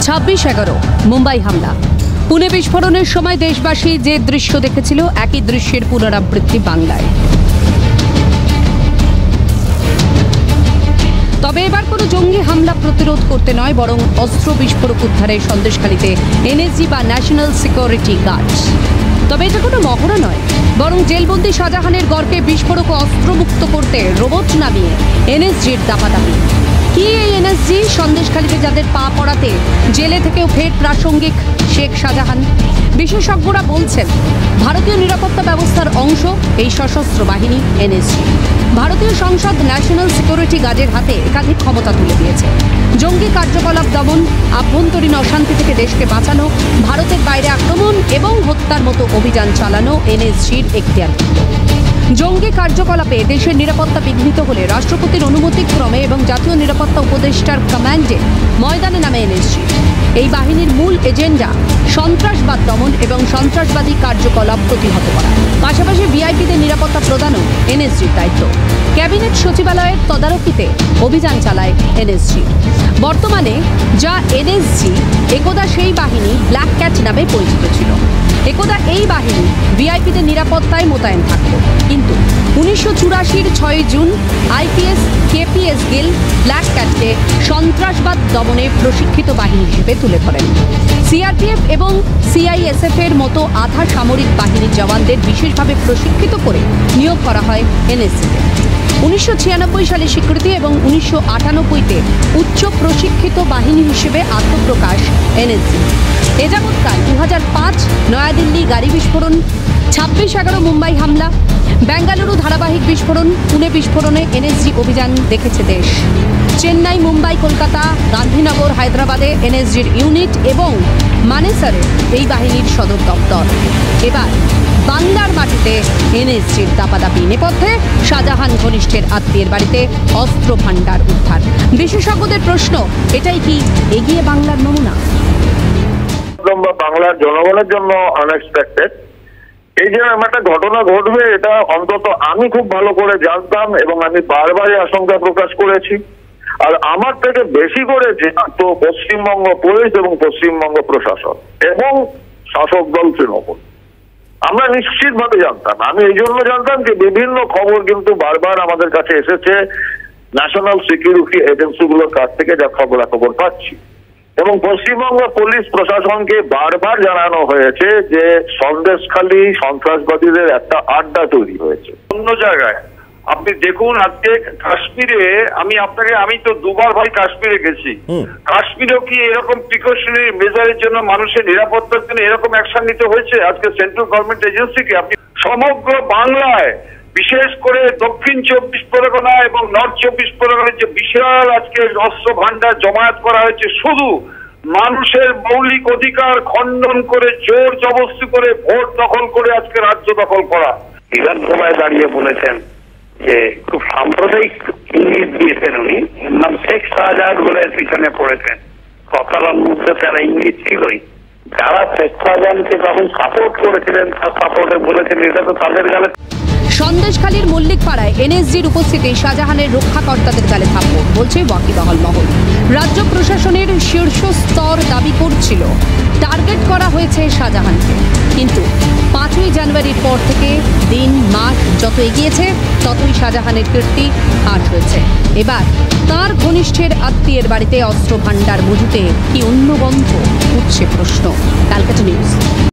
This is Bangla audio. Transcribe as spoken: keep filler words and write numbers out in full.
ছাব্বিশ এগারো মুম্বাই হামলা। পুনে বিস্ফোরণের সময় দেশবাসী যে দৃশ্য দেখেছিল একই দৃশ্যের পুনরাবৃত্তি বাংলায়। তবে এবার কোনো জঙ্গি হামলা প্রতিরোধ করতে নয়, বরং অস্ত্র বিস্ফোরক উদ্ধারে সন্দেশখালীতে এনএসজি বা ন্যাশনাল সিকিউরিটি গার্ডস। তবে এটা কোনো মহড়া নয়, বরং জেলবন্দি শাহজাহানের গড়কে বিস্ফোরক ও অস্ত্রমুক্ত করতে রোবট নামিয়ে এনএসজির দাপাদাপি। কি এই এনএসজি? সন্দেশখালীতে যাদের পা পড়াতে জেলে থেকেও ফের প্রাসঙ্গিক শেখ শাহজাহান। বিশেষজ্ঞরা বলছেন ভারতীয় নিরাপত্তা ব্যবস্থার অংশ এই সশস্ত্র বাহিনী এনএসজি। ভারতীয় সংসদ ন্যাশনাল সিকিউরিটি গার্ডের হাতে একাধিক ক্ষমতা তুলে দিয়েছে। জঙ্গি কার্যকলাপ দমন, আভ্যন্তরীণ অশান্তি থেকে দেশকে বাঁচানো, ভারতের বাইরে আক্রমণ এবং হত্যার মতো অভিযান চালানো এনএসজির এখতিয়ারভুক্ত। জঙ্গি কার্যকলাপে দেশের নিরাপত্তা বিঘ্নিত হলে রাষ্ট্রপতির অনুমতিক্রমে এবং জাতীয় নিরাপত্তা উপদেষ্টার কমান্ডে ময়দানে নামে এনএসজি। এই বাহিনীর মূল এজেন্ডা সন্ত্রাসবাদ দমন এবং সন্ত্রাসবাদী কার্যকলাপ প্রতিহত করা। পাশাপাশি ভিআইপিদের নিরাপত্তা প্রদানও এনএসজির দায়িত্ব। ক্যাবিনেট সচিবালয়ের তদারকিতে অভিযান চালায় এনএসজি। বর্তমানে যা এনএসজি, একদা সেই বাহিনী ব্ল্যাক ক্যাট নামে পরিচিত ছিল। একদা এই বাহিনী ভিআইপিদের নিরাপত্তায় মোতায়েন থাকত, কিন্তু উনিশশো চুরাশির ছয়ই June IPS KPS Gill black ক্যাটকে সন্ত্রাসবাদ দমনে প্রশিক্ষিত বাহিনী হিসেবে তুলে ধরেন। সিআরপিএফ এবং সিআইএসএফ এর মতো আধা সামরিক বাহিনীর জওয়ানদের বিশেষভাবে প্রশিক্ষিত করে নিয়োগ করা হয় এনএসজিতে। উনিশশো ছিয়ানব্বই সালে স্বীকৃতি এবং উনিশশো আটানব্বইতে উচ্চ প্রশিক্ষিত বাহিনী হিসেবে আত্মপ্রকাশ এনএসজি। এ যাবৎকাল দু হাজার পাঁচ নয়াদিল্লি গাড়ি বিস্ফোরণ, ছাব্বিশ এগারো মুম্বাই হামলা, বেঙ্গালুরু ধারাবাহিক বিস্ফোরণ, পুনে বিস্ফোরণে এনএসজি অভিযান দেখেছে দেশ। চেন্নাই, মুম্বাই, কলকাতা, গান্ধীনগর, হায়দ্রাবাদে এনএসজির ইউনিট এবং মানেসারে এই বাহিনীর সদর দপ্তর। এবার বাংলার মাটিতে এনএসজির দাপাদাপি নেপথ্যে শাহজাহান ঘনিষ্ঠের আত্মীয়ের বাড়িতে অস্ত্র ভাণ্ডার উদ্ধার। বিশেষজ্ঞদের প্রশ্ন, এটাই কি এগিয়ে বাংলার নমুনা? বাংলার জনগণের জন্য আনএক্সপেক্টেড এই যে একটা ঘটনা ঘটবে, এটা অন্তত আমি খুব ভালো করে জানতাম এবং আমি বারবারই আশঙ্কা প্রকাশ করেছি। আর আমার থেকে বেশি করে জানতো পশ্চিমবঙ্গ পুলিশ এবং পশ্চিমবঙ্গ প্রশাসন এবং শাসক দল তৃণমূল। আমরা নিশ্চিতভাবে জানতাম। আমি এই জন্য জানতাম যে বিভিন্ন খবর কিন্তু বারবার আমাদের কাছে এসেছে ন্যাশনাল সিকিউরিটি এজেন্সিগুলোর কাছ থেকে, যা খবরাখবর পাচ্ছি। এবং পশ্চিমবঙ্গ পুলিশ প্রশাসনকে বারবার জানানো হয়েছে যে সন্দেশখালী সন্ত্রাসবাদীদের একটা আড্ডা তৈরি হয়েছে অন্য জায়গায়। আপনি দেখুন আজকে কাশ্মীরে, আমি আপনাকে আমি তো দুবার ভাই কাশ্মীরে গেছি। কাশ্মীরেও কি এরকম প্রিকশনারি মেজারের জন্য মানুষের নিরাপত্তার জন্য এরকম অ্যাকশন নিতে হয়েছে আজকে সেন্ট্রাল গভর্নমেন্ট এজেন্সিকে? আপনি সমগ্র বাংলায়, বিশেষ করে দক্ষিণ চব্বিশ পরগনা এবং নর্থ চব্বিশ পরগনার যে বিশাল আজকে অস্ত্র ভান্ডার জমায়েত করা হয়েছে, শুধু মানুষের মৌলিক অধিকার খণ্ডন করে, জোর জবরদস্তি করে, ভোট দখল করে আজকে রাজ্য দখল করা। বিধানসভায় দাঁড়িয়ে বলেছেন যে খুব সাম্প্রদায়িক ইঙ্গিত দিয়েছেন উনি, নাম শেখ শাহজাহান বলে পিছনে পড়েছেন। কথার মধ্যে তারা ইঙ্গিত ছিলই। যারা শেখ শাহজাহানকে তখন সাপোর্ট করেছিলেন, তার সাপোর্টে বলেছিলেন, এটা তো তাদের গালে। সন্দেশখালীর মল্লিকপাড়ায় এনএসজির উপস্থিতি শাহজাহানের রক্ষাকর্তাদের গালে থাপ্পড়, বলছে ওয়াকিবহাল মহল। রাজ্য প্রশাসনের শীর্ষ স্তর দাবি করছিল টার্গেট করা হয়েছে শাহজাহানকে, কিন্তু পাঁচই জানুয়ারির পর থেকে দিন মাস যত এগিয়েছে ততই শাহজাহানের কীর্তি হ্রাস হয়েছে। এবার তার ঘনিষ্ঠের আত্মীয়ের বাড়িতে অস্ত্র ভাণ্ডার মজুতে কি অন্য গন্ধ? উঠছে প্রশ্ন। ক্যালকাটা নিউজ।